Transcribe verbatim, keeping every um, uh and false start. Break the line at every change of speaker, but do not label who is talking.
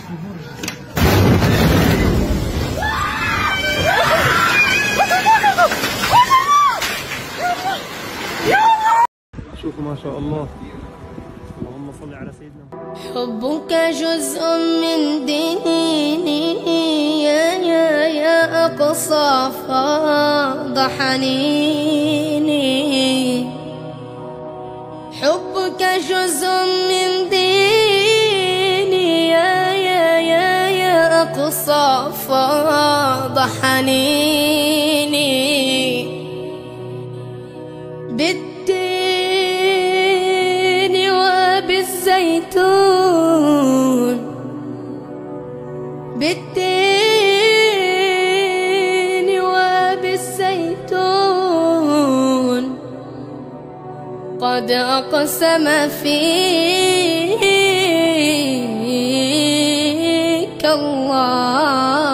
شوفوا ما شاء الله، اللهم صل على سيدنا.
حبك جزء من ديني يا يا يا أقصى فاض حنيني. حبك جزء من ديني يا يا يا يا أقصى فاض حنيني. بالتين وبالزيتون، بالتين وبالزيتون قد أقسم فيك الله.